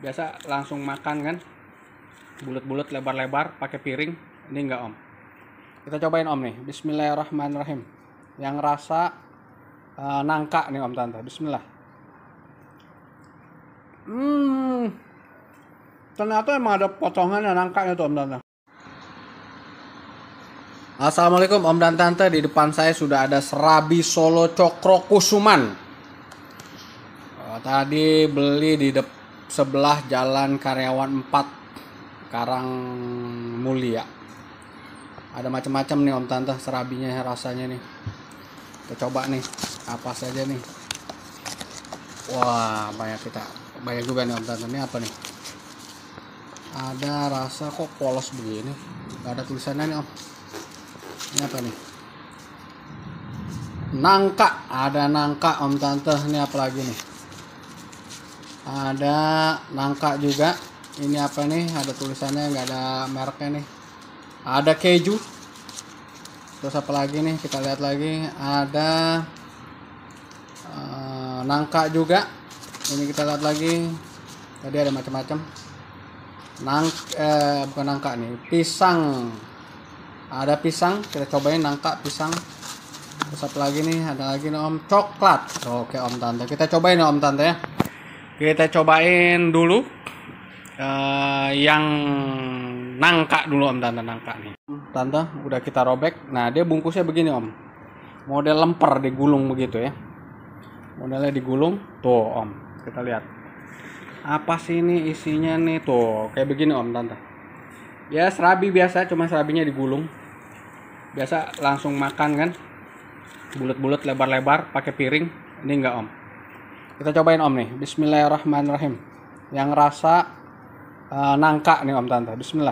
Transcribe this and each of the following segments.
Biasa langsung makan kan, bulat-bulat lebar-lebar pakai piring. Ini enggak om, kita cobain om nih. Bismillahirrahmanirrahim. Yang rasa nangka nih om tante. Bismillah. Ternyata emang ada potongannya nangkanya tuh om tante. Assalamualaikum om dan tante. Di depan saya sudah ada serabi Solo Cokro Kusuman. Tadi beli di sebelah Jalan Karyawan 4 Karang Mulia. Ada macam-macam nih om tante serabinya, rasanya nih. Kita coba nih apa saja nih. Wah, banyak juga nih om tante. Ini apa nih? Ada rasa kok polos begini. Gak ada tulisannya nih om. Ini apa nih? Nangka, ada nangka om tante. Ini apa lagi nih? Ada nangka juga. Ini apa nih? Ada tulisannya, nggak ada mereknya nih. Ada keju. Terus apa lagi nih? Kita lihat lagi. Ada nangka juga. Ini kita lihat lagi. Tadi ada macam-macam. Bukan nangka nih. Pisang. Ada pisang, kita cobain nangka pisang. Terus apa lagi nih? Ada lagi nih om, coklat. Oke om tante, kita cobain om tante ya. Kita cobain dulu yang nangka dulu om tante, nangka nih. Tante, udah kita robek. Nah dia bungkusnya begini om, model lemper digulung begitu ya. Modelnya digulung, tuh om. Kita lihat. Apa sih ini isinya nih tuh? Kayak begini om tante. Ya serabi biasa, cuma serabinya digulung. Biasa langsung makan kan, bulat-bulat lebar-lebar pakai piring. Ini enggak om, kita cobain om nih. Bismillahirrahmanirrahim. Yang rasa nangka nih om tante. Bismillah.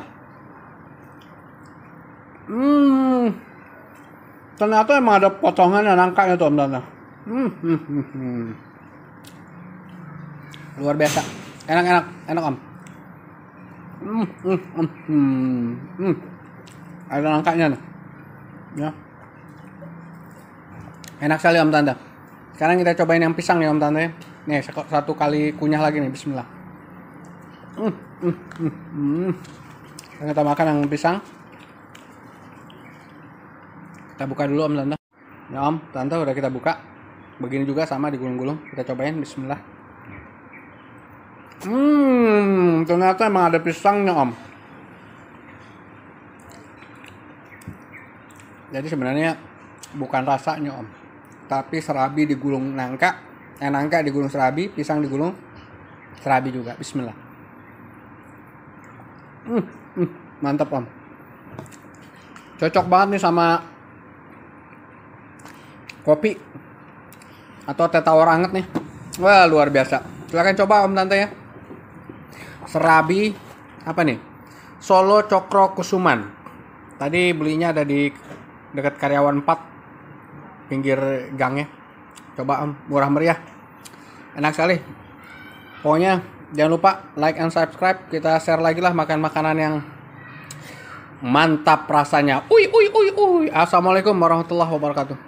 Ternyata emang ada potongannya nangkanya tuh om tante. Luar biasa, enak om. Ada nangkanya nih ya, enak sekali om tante. Sekarang kita cobain yang pisang ya om tante ya. Nih satu kali kunyah lagi nih. Bismillah. Kita makan yang pisang. Kita buka dulu om tante ya. Om tante udah kita buka. Begini juga sama digulung-gulung. Kita cobain. Bismillah. Ternyata emang ada pisangnya om. Jadi sebenarnya bukan rasanya om, tapi serabi digulung nangka, nangka digulung serabi, pisang digulung serabi juga. Bismillah. Mantap om. Cocok banget nih sama kopi atau teh tawar anget nih. Wah luar biasa. Silahkan coba om tante ya. Serabi apa nih? Solo Cokro Kusuman. Tadi belinya ada di dekat Karyawan 4 pinggir gangnya. Coba om, murah meriah, enak sekali. Pokoknya jangan lupa like and subscribe. Kita share lagi lah makan makanan yang mantap rasanya. Assalamualaikum warahmatullahi wabarakatuh.